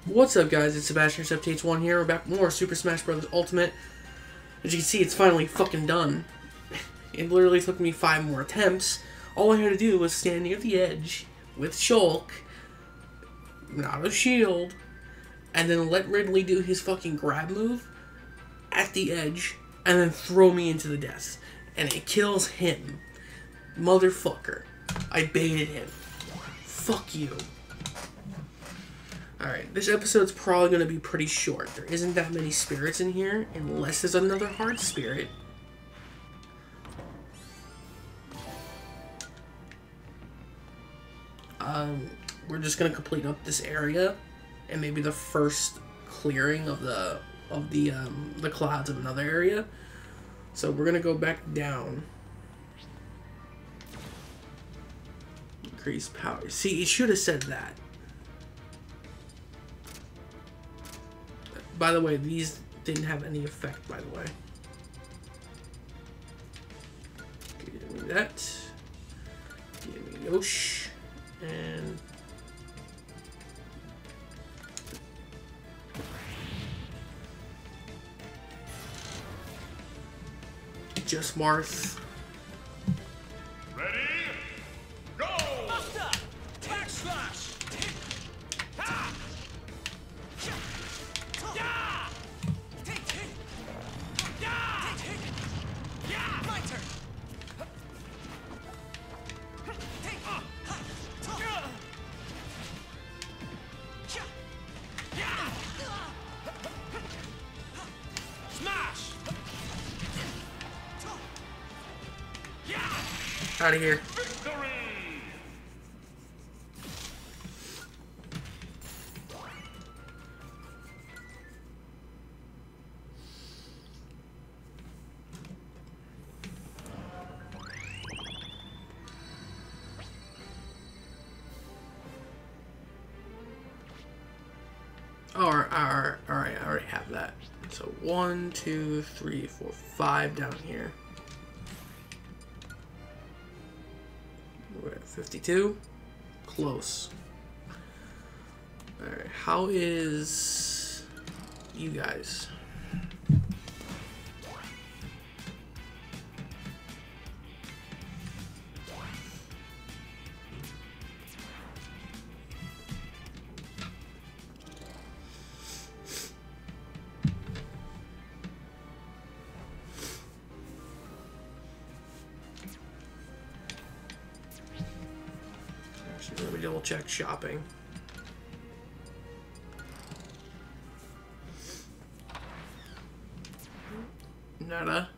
What's up, guys? It's Sebastian Septates1 here. We're back with more Super Smash Bros. Ultimate. As you can see, it's finally fucking done. It literally took me 5 more attempts. All I had to do was stand near the edge with Shulk, not a shield, and then let Ridley do his fucking grab move at the edge, and then throw me into the death. And it kills him. Motherfucker. I baited him. Fuck you. Alright, this episode's probably going to be pretty short. There isn't that many spirits in here, unless there's another hard spirit. We're just going to complete up this area, and maybe the first clearing of the clouds of another area. So we're going to go back down. Increase power. See, it should have said that. By the way, these didn't have any effect, by the way. Give me that. Give me Yosh. And... just Marth. Ready? Go! Buster! Tack slash! Ha! Yeah! Yeah! My turn! Smash! Out of here. Victory! Alright, I already have that. So 1, 2, 3, 4, 5 down here. We're at 52. Close. Alright, how is you guys? Let me double check shopping. Nada.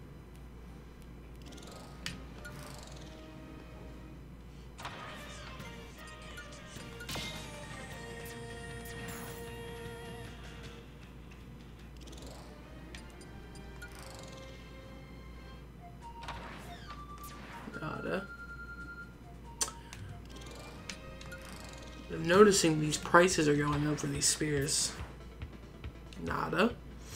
Nada. I'm noticing these prices are going up for these spears. Nada.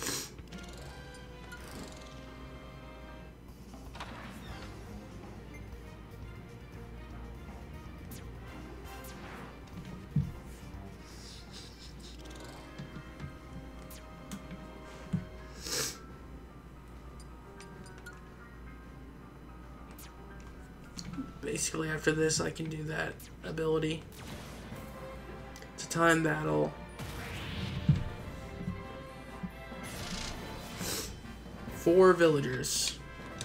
Basically, after this, I can do that ability. It's a time battle. Four villagers.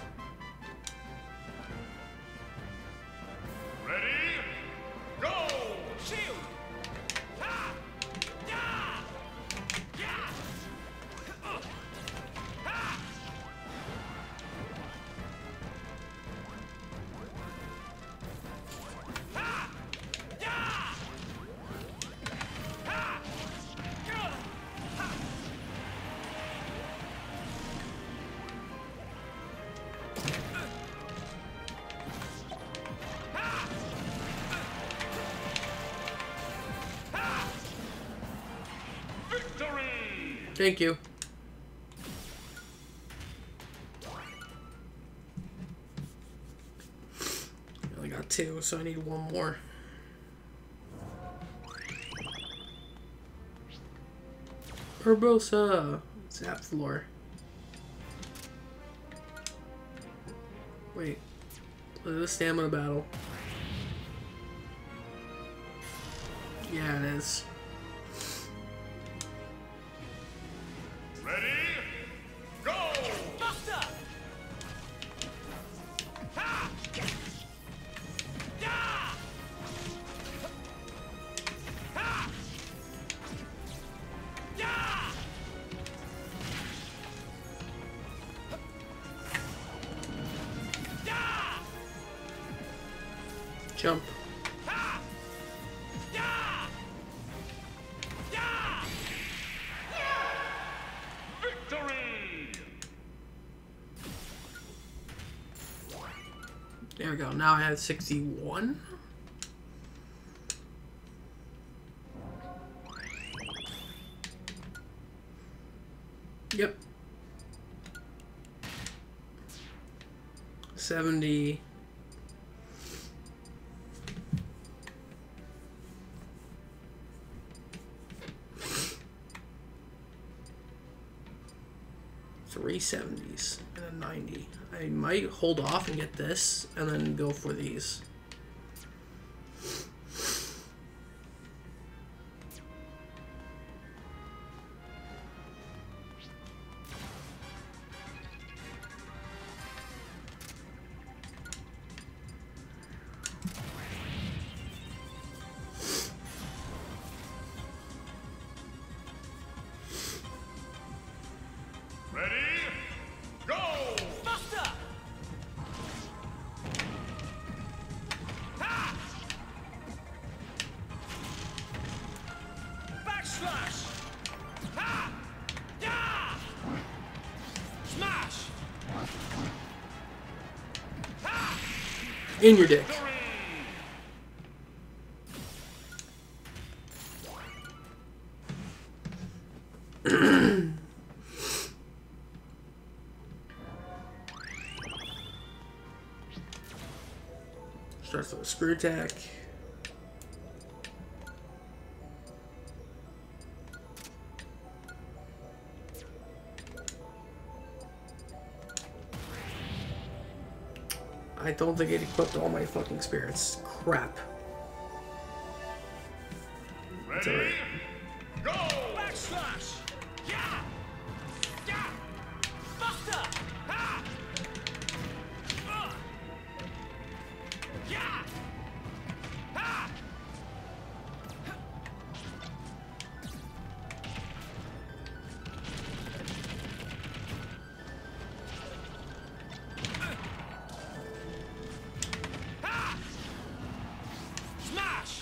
Ready? Go! Shield! Ha! Yeah! Yeah! Ha! Ha! Yeah! Ha! Victory! Thank you. I only got 2, so I need 1 more. Urbosa. Zap floor. Wait. Look at the stamina battle. Yeah, it is. Ready? Go! Buster! Ha! Yeah! Ha! Yeah! Yeah! Jump. Ha! Yeah! Yeah! Victory! There we go. Now I have 61. Yep. 70. Three 70s and a 90. I might hold off and get this and then go for these. Ready? Go! Buster! Ha! Backslash! Ha! Yeah! Smash! Ha! In your dick. Victory! Starts with a screw attack. I don't think it equipped all my fucking spirits. Crap. It's Ready? alright. Go! Backslash! Yeah! Yeah! Buster! Ha! Yeah! Ha! Ha! Smash!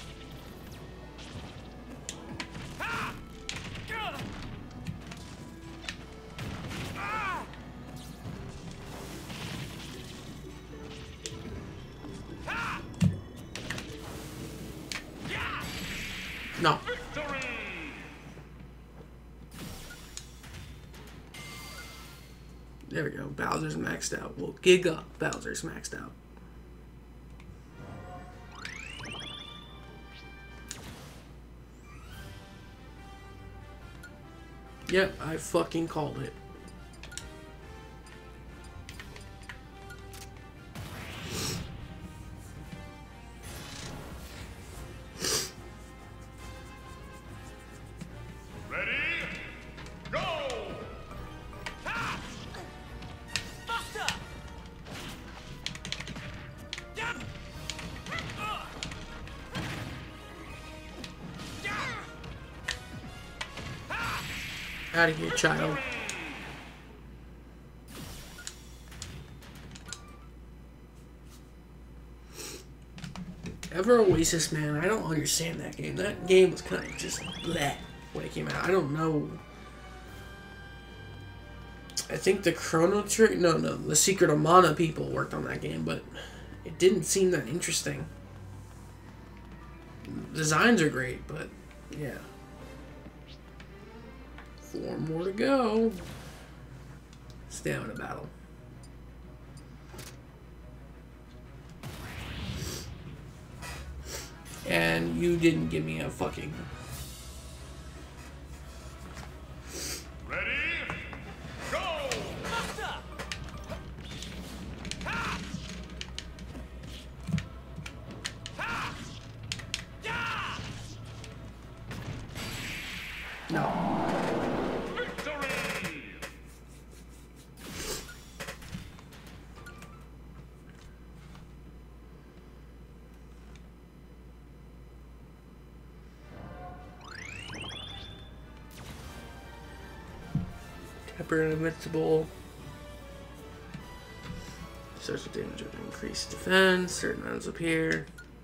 Ha! Gah! Ah! Ha! Yeah! No. Victory! There we go. Bowser's maxed out. Well, Giga Bowser's maxed out. Yep, I fucking called it. Ready? Go! Ha! Buster! Yeah! Yeah! Ha! Out of here, child. Ever Oasis, man, I don't understand that game. That game was kind of just bleh when it came out. I don't know. I think the Chrono Trigger, no, the Secret of Mana people worked on that game, but it didn't seem that interesting. Designs are great, but yeah. 4 more to go. Stamina battle. And you didn't give me a fucking... Hyper and Invincible. Social damage with increased defense. Certain items appear.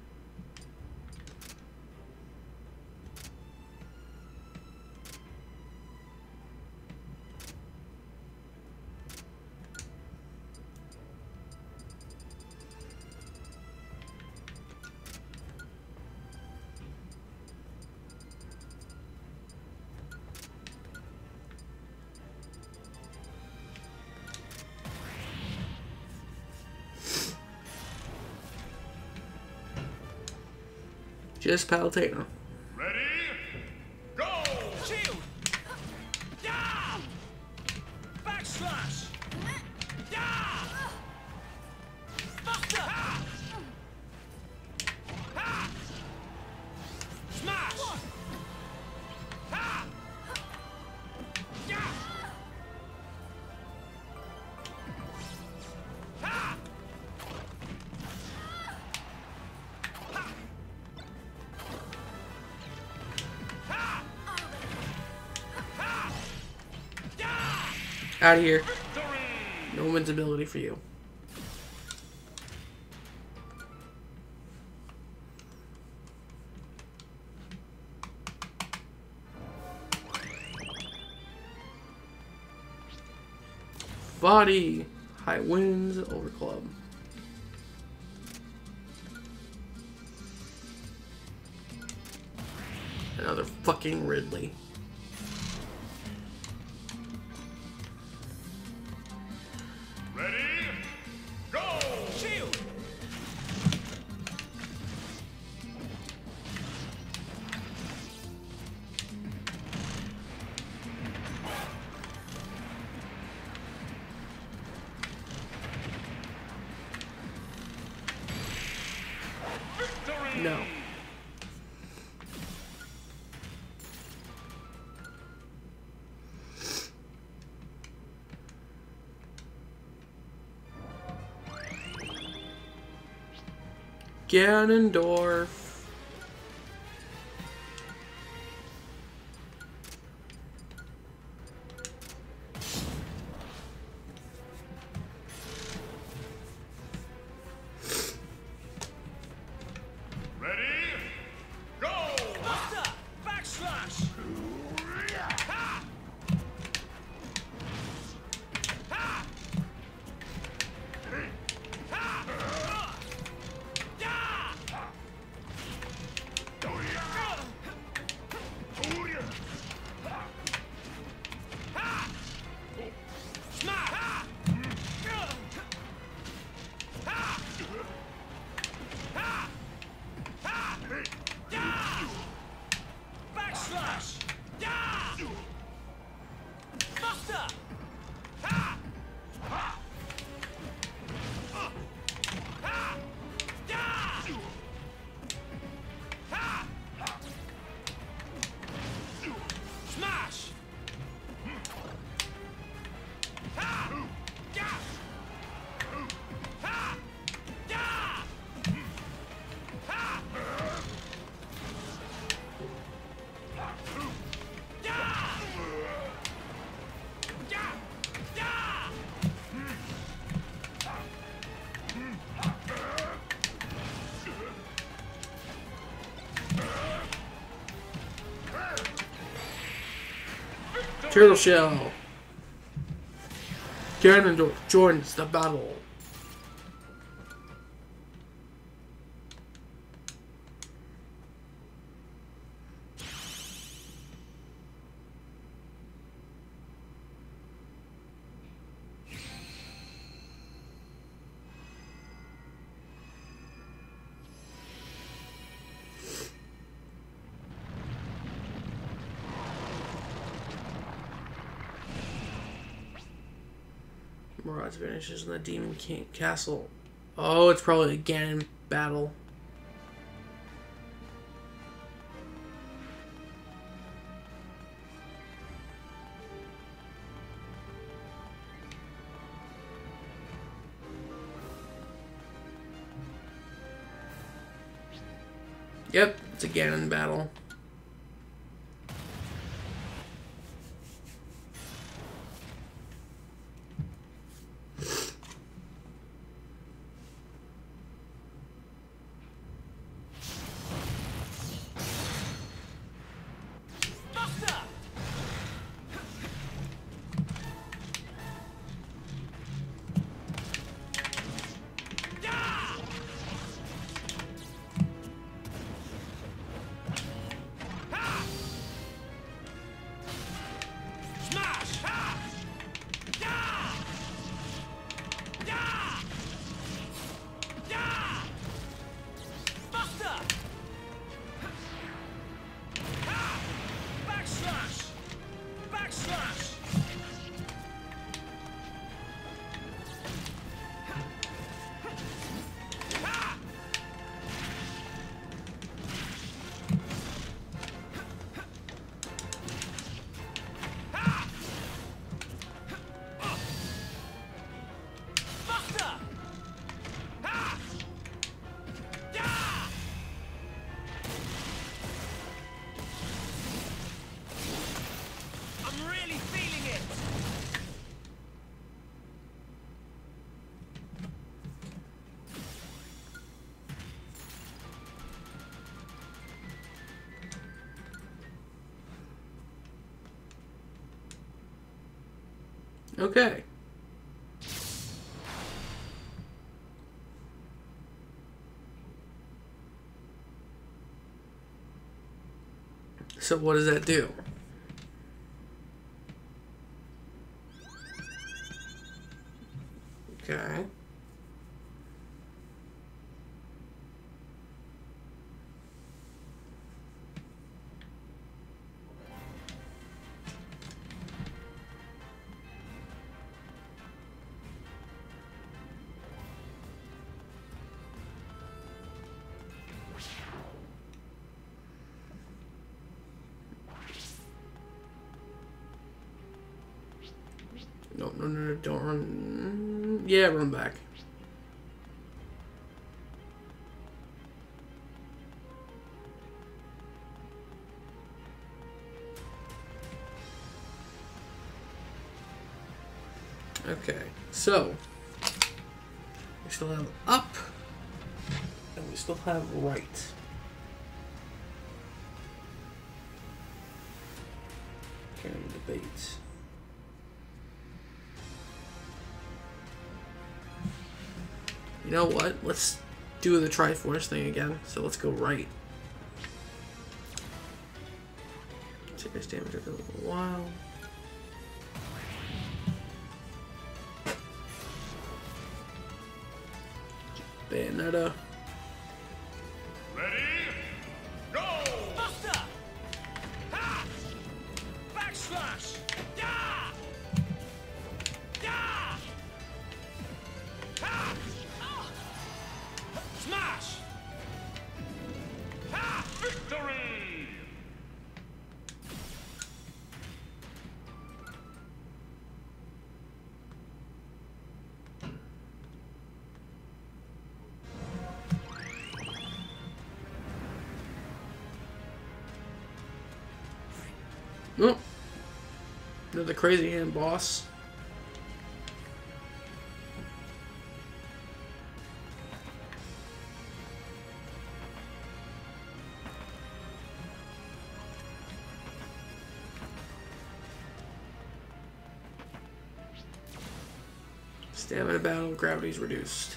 Just Palutena. Ready? Go! Shield! Yeah! Backslash! Yeah! Buster! Ha! Ha! Smash! Ha! Yeah! Ha! Out of here. Victory! No invincibility for you. Body. High winds over club. Another fucking Ridley. Ready? Go! Shield! Victory! No. Ganondorf. Ready? Go! Buster! Backslash! Ha! Ha! Ha! Yeah! Ha! Smash! Ha! Ha! Ha! Ha! Yeah! Backslash! Yeah! Buster! Ha! Ha! Ha! Yeah! Ha! Smash! Ha! Yeah! Ha! Yeah! Ha! Yeah! Yeah! Yeah! Turtle Shell. Ganondorf joins the battle. Mirage vanishes in the Demon King Castle. Oh, it's probably a Ganon battle. Yep, it's a Ganon battle. Okay. So what does that do? Okay. No, no, no, no, don't run. Yeah, run back. Okay, so we still have up, and we still have right. Carrying debate. You know what? Let's do the Triforce thing again. So let's go right. Serious damage after a little while. Bayonetta. Ready? Go! Buster! Ha! Backslash! Yeah! Yeah! Ha! Oh! Smash! Ha! Victory! Oh. Another crazy hand boss. Stamina battle, gravity's reduced.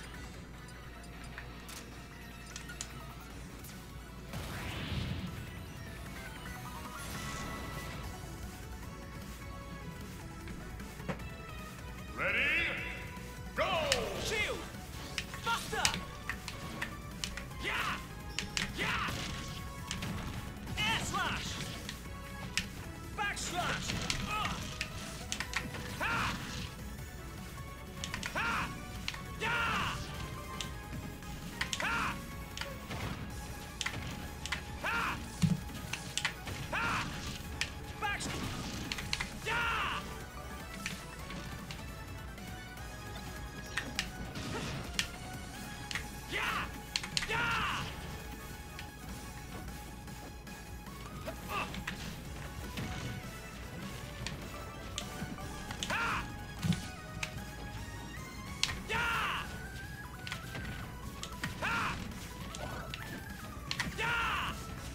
Ready? Go! Shield! Buster! Yeah! Yeah! Air slash! Backslash! Ugh! Ha! Ha! Yeah! Ha! Ha! Ha! Back! Yeah! Yeah! Yeah! Ha! Yeah! Ha! Yeah!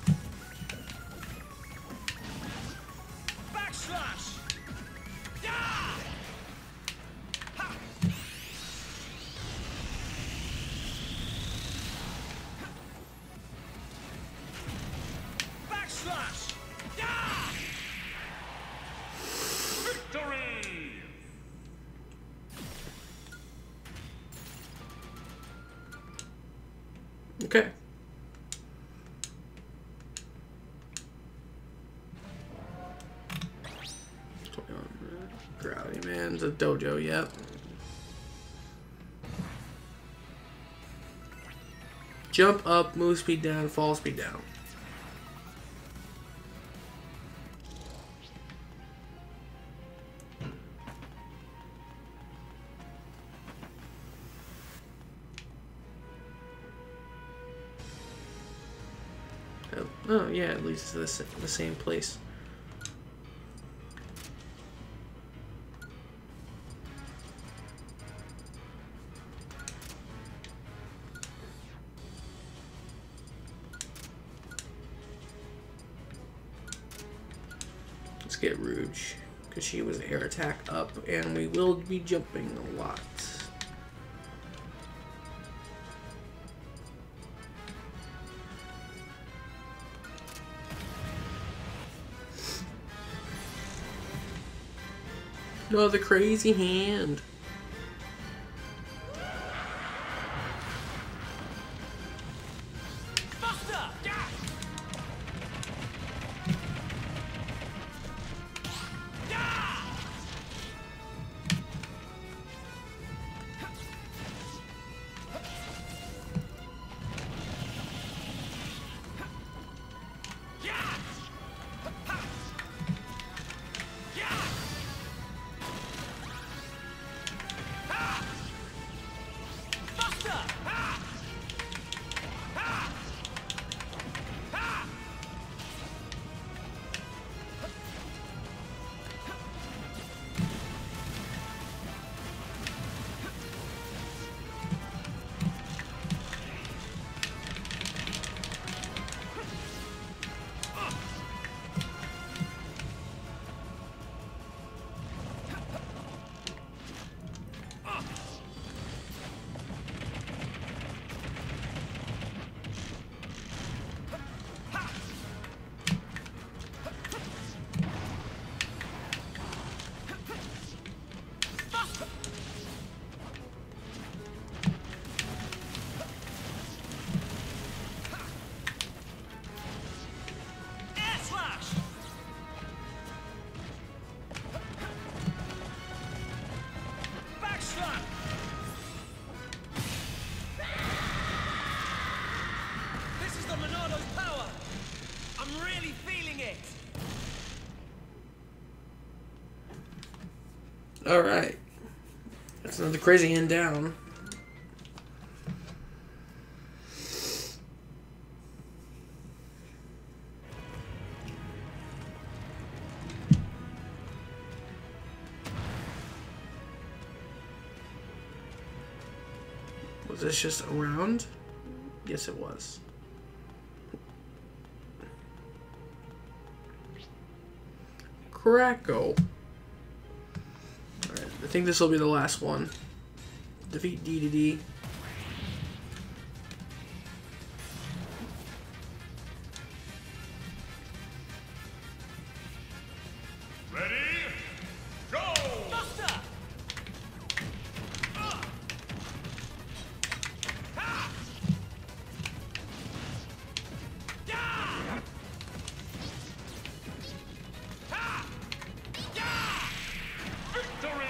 Backslash! Yeah! Ha! Backslash! Yeah! Victory! Okay. Gravity Man's a dojo, yep. Jump up, move speed down, fall speed down. Oh, yeah, it leads to the same place. Let's get Rouge. because she was air attack up, and we will be jumping a lot. No, the crazy hand. Buster! Yeah! Yeah! Yeah! Yeah! Buster! Ha! Ha! Ha! Air slash! Backslap! This is the Monado's power! I'm really feeling it! Alright. That's another crazy hand down. Was this just a round? Yes, it was. Crackle. Alright, I think this will be the last one. Defeat DDD. Ready? Go! Buster! Ha! Yeah! Ha! Yeah! Victory!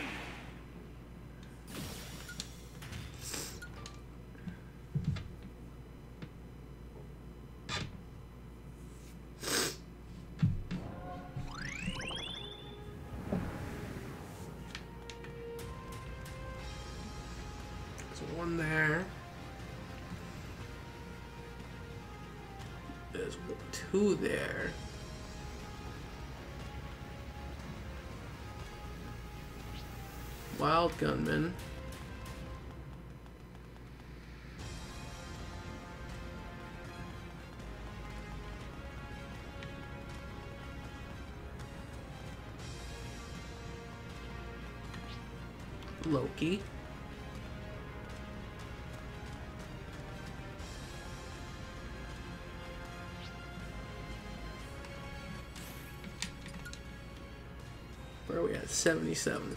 So one there. There's two there. Wild Gunman. Loki. Where are we at? 77.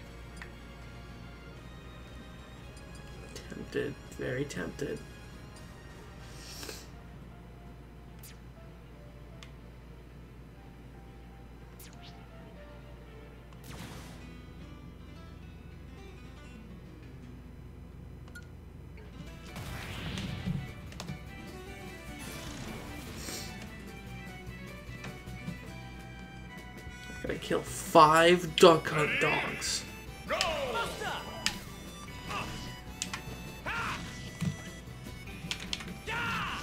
Tempted. Very tempted. Gotta kill 5 duck hunt dogs. Go! Buster! Ha! Yeah!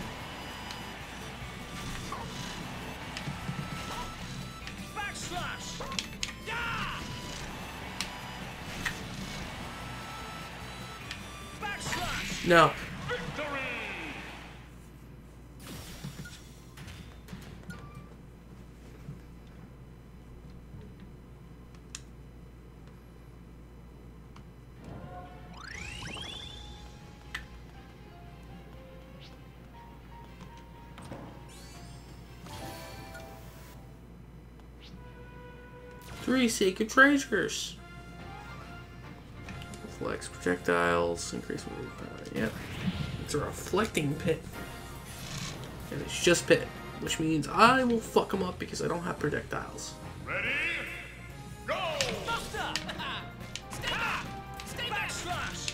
Backslash! Yeah! Backslash! No. Victory! 3 sacred treasures. Reflects projectiles, increase movement power. Yep. It's a reflecting pit. And it's just pit, which means I will fuck them up because I don't have projectiles. Ready? Go! Buster! Stay back! Slash!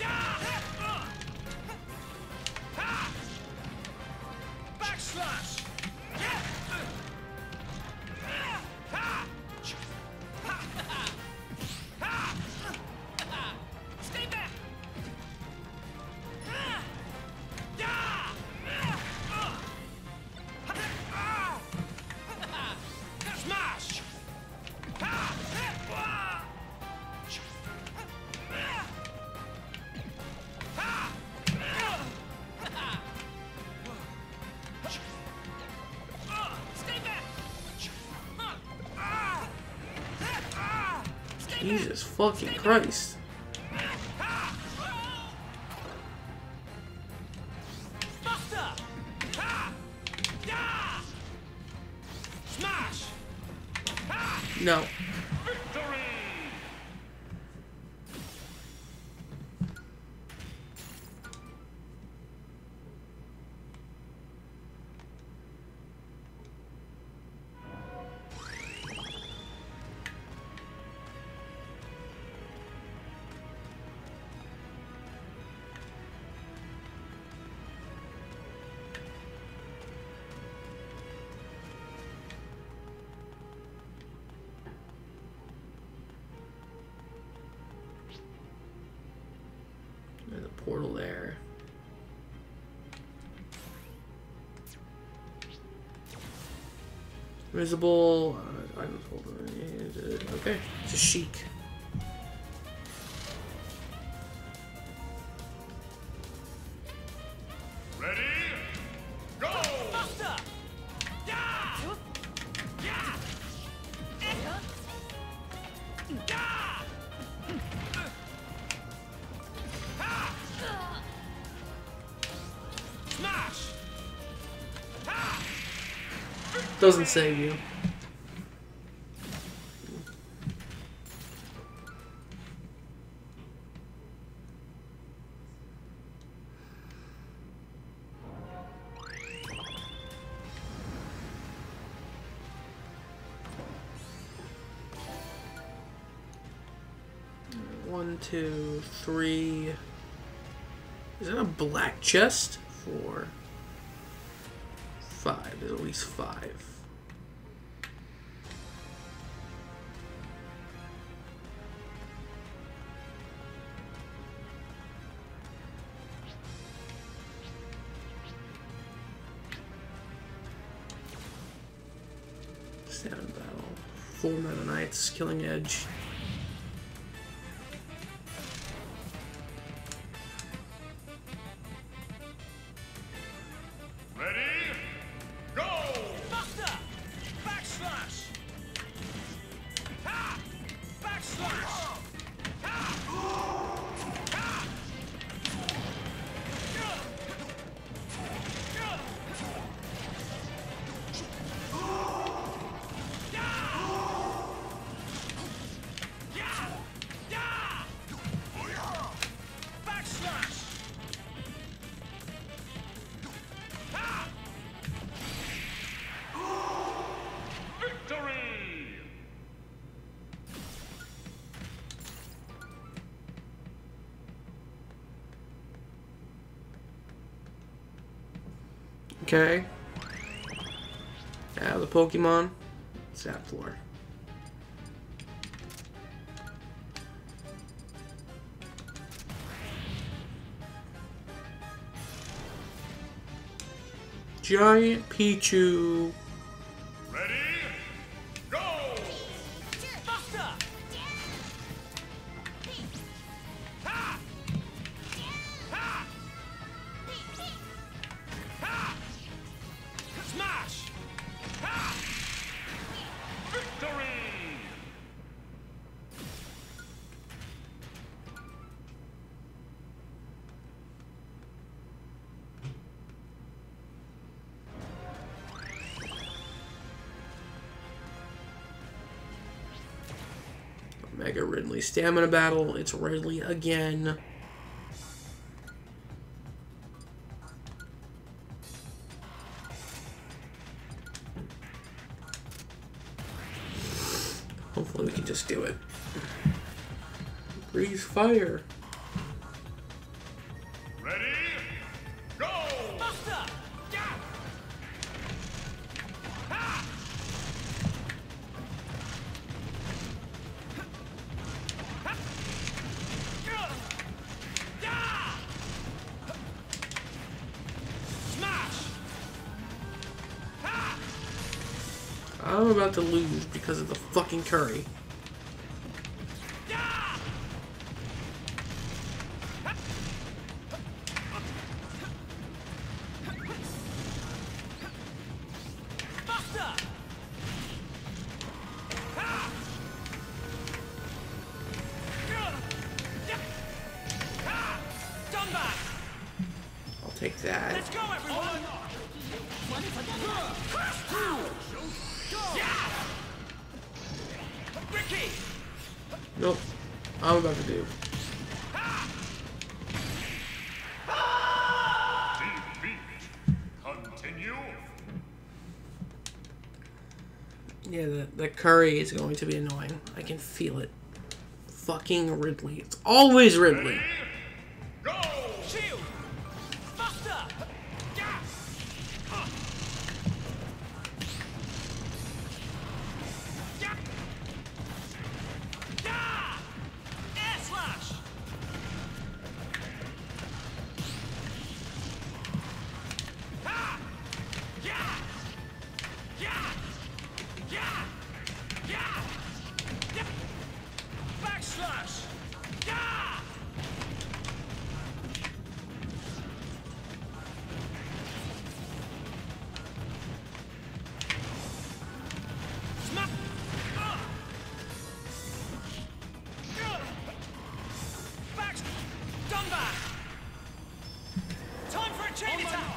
Backslash! Stay back! Smash! Jesus fucking Christ. Buster! Smash! No. Victory! There's a portal there. Visible. Items holder. Okay. It's a chic. Ready? Go! Buster! Smash! Doesn't save you. One, two, three. Is that a black chest? 4, 5. There's at least 5. Stand in battle. 4 Meta Knights, Killing Edge. Ready? Go! Buster! Backslash! Backslash! Backslash! Victory! Okay. Now the Pokemon. It's that floor. Giant Pichu. Ready? Go! Buster! Smash! Victory! Tiger Ridley stamina battle. It's Ridley again. Hopefully we can just do it. Breeze fire. Ready? Go! Buster! Yeah! Ha! Yeah! Smash! Ha! I'm about to lose because of the fucking curry. Yeah! Buster! Ha! Ha! Done back! I'll take that. Let's go, everyone! Yeah! Ricky! Nope. I'm about to do. Defeat. Continue. Yeah, the curry is going to be annoying. I can feel it. Fucking Ridley. It's always Ridley. Go! Shield! Buster! Yeah! Yeah! Yeah! Air slash! Ha! Yeah! Yeah! Yeah! Yeah! Yeah! Backslash! Yeah! Smack! Back! Done back! Time for a chain attack!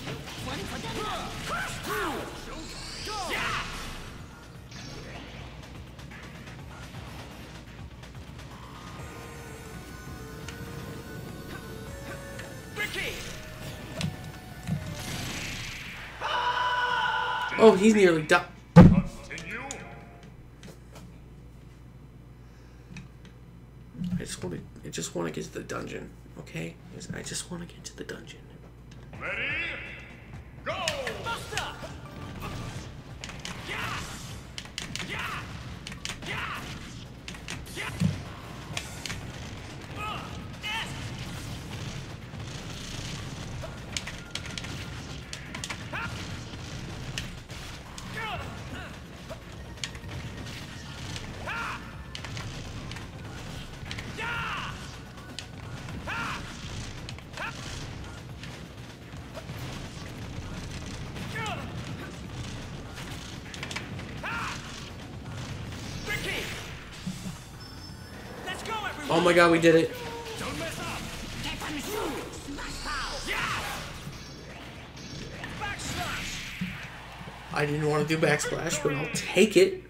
Yeah! Ricky! Oh, he's nearly done. Continue. I just want to get to the dungeon. Okay? I just want to get to the dungeon. Ready? Go! Buster! Yeah! Yeah! Yeah! Yeah! Yes! Ha! Ha! Yeah! Ha! Ha! Ricky! Let's go, everyone! Oh my god, we did it. Don't mess up! Yeah! Backslash! I didn't want to do backsplash, but I'll take it.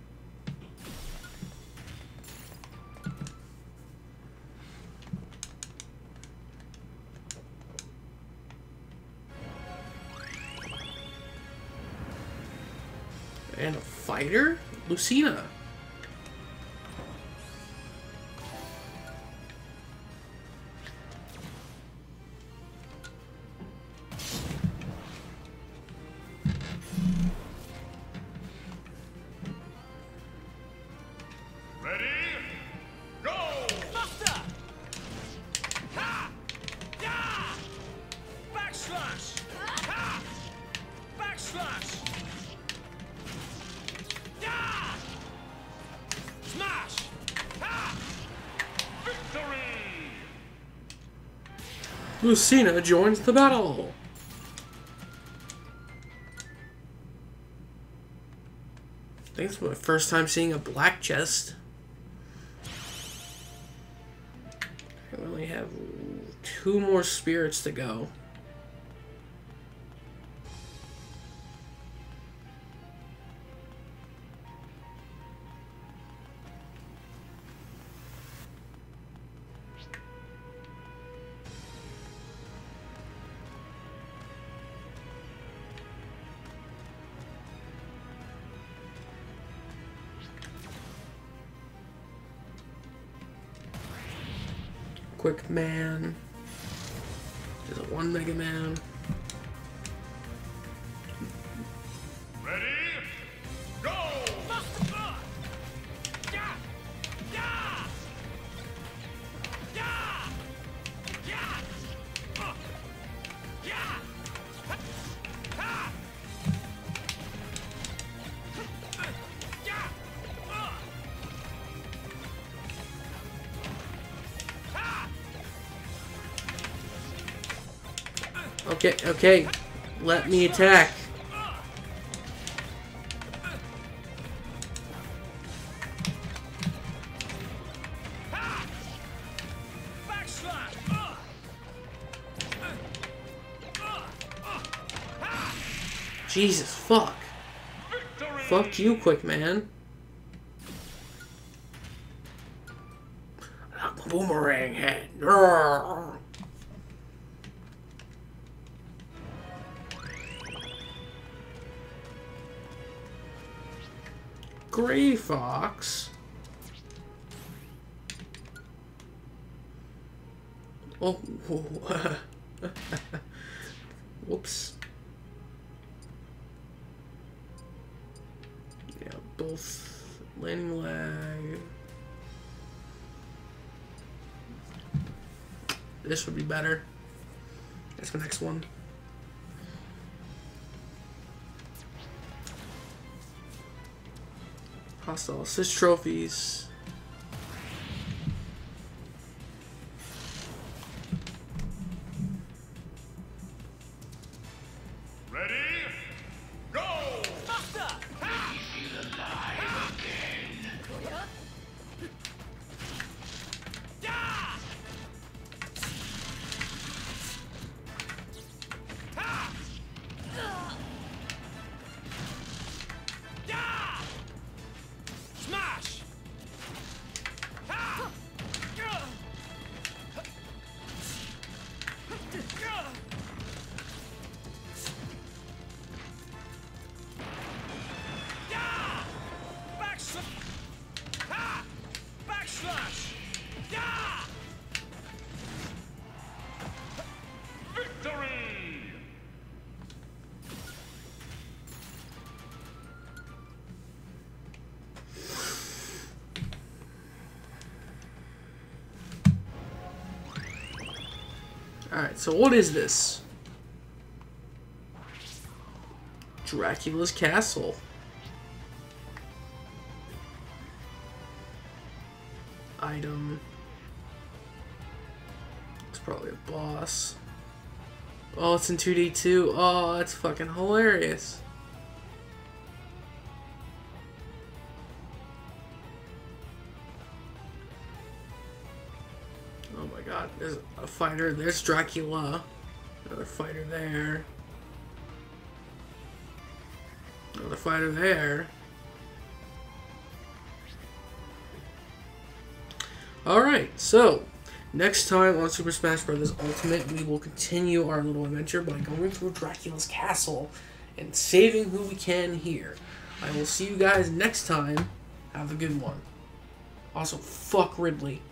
And a fighter? Lucina. Ready? Go! Buster! Ha! Yeah! Backslash! Ha! Backslash! Yeah! Smash! Ha! Victory! Lucina joins the battle. I think it's my first time seeing a black chest. I only have 2 more spirits to go. Quick Man. There's a one Mega Man. Ready? Go! Okay, okay. Let me attack. Jesus, fuck. Victory! Fuck you, Quick Man. Boomerang head. Roar. Gray Fox. Oh, whoops. Yeah, both landing lag. This would be better. That's my next one. Hostile assist trophies. Ready? Go! Faster! Ha! Smash! Ha! Backslash! Ha! Backslash! Yeah! Victory! Alright, so what is this? Dracula's Castle. Item. It's probably a boss. Oh, it's in 2D too. Oh, that's fucking hilarious. Oh my god, there's a fighter. There's Dracula. Another fighter there. Another fighter there. Alright, so next time on Super Smash Bros. Ultimate, we will continue our little adventure by going through Dracula's castle and saving who we can here. I will see you guys next time. Have a good one. Also, fuck Ridley.